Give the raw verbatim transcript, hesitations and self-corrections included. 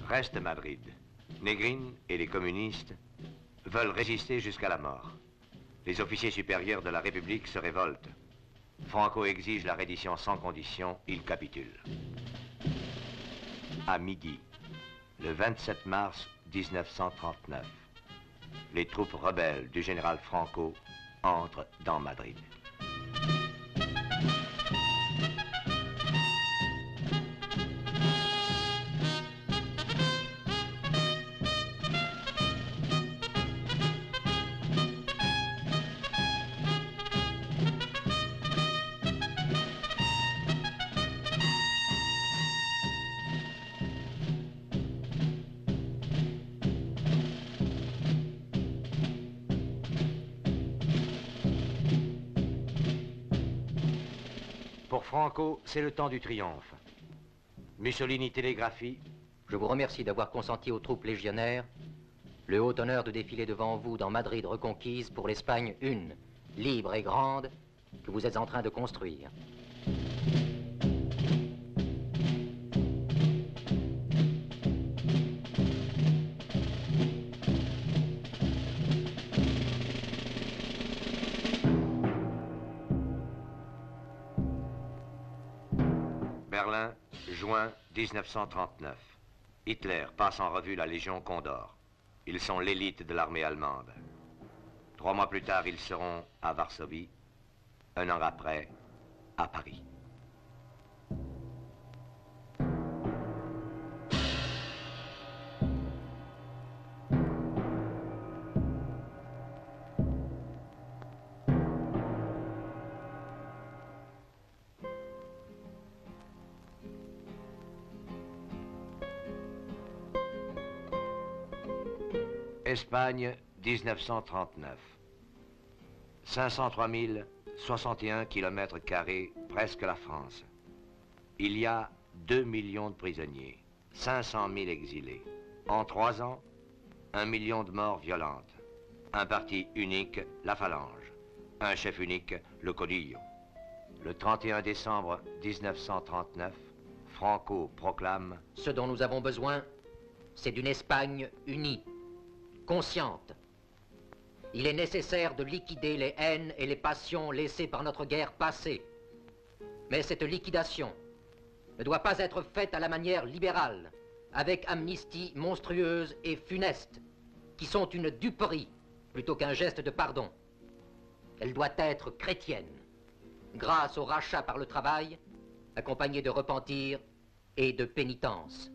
Reste Madrid. Negrin et les communistes veulent résister jusqu'à la mort. Les officiers supérieurs de la République se révoltent. Franco exige la reddition sans condition, il capitule. À midi, le vingt-sept mars mille neuf cent trente-neuf, les troupes rebelles du général Franco entrent dans Madrid. Pour Franco, c'est le temps du triomphe. Mussolini télégraphie. Je vous remercie d'avoir consenti aux troupes légionnaires le haut honneur de défiler devant vous dans Madrid reconquise pour l'Espagne une, libre et grande, que vous êtes en train de construire. Berlin, juin mille neuf cent trente-neuf. Hitler passe en revue la Légion Condor. Ils sont l'élite de l'armée allemande. Trois mois plus tard, ils seront à Varsovie. Un an après, à Paris. Espagne, mille neuf cent trente-neuf. cinq cent trois mille soixante et un kilomètres carrés, presque la France. Il y a deux millions de prisonniers, cinq cent mille exilés. En trois ans, un million de morts violentes. Un parti unique, la Phalange. Un chef unique, le Caudillo. Le trente et un décembre mille neuf cent trente-neuf, Franco proclame « Ce dont nous avons besoin, c'est d'une Espagne unie, consciente. Il est nécessaire de liquider les haines et les passions laissées par notre guerre passée. Mais cette liquidation ne doit pas être faite à la manière libérale, avec amnistie monstrueuse et funeste, qui sont une duperie plutôt qu'un geste de pardon. Elle doit être chrétienne, grâce au rachat par le travail, accompagné de repentir et de pénitence.